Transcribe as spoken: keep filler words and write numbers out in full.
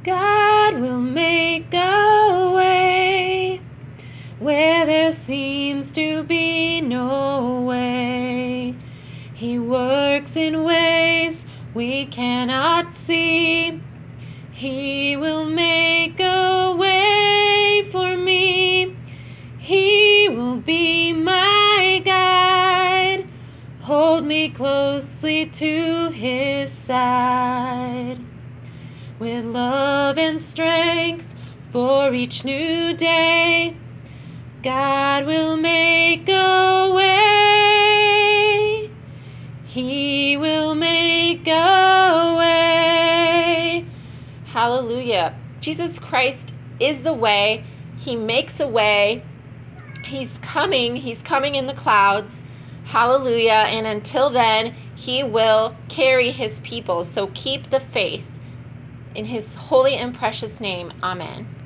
God will make a way where there seems to be no way. He works in ways we cannot see. He will make a way for me. He will be my guide. Hold me closely to His side. With love and strength for each new day, God will make a way. He will make a way. Hallelujah. Jesus Christ is the way. He makes a way. He's coming. He's coming in the clouds. Hallelujah. And until then, He will carry His people. So keep the faith. In His holy and precious name, amen.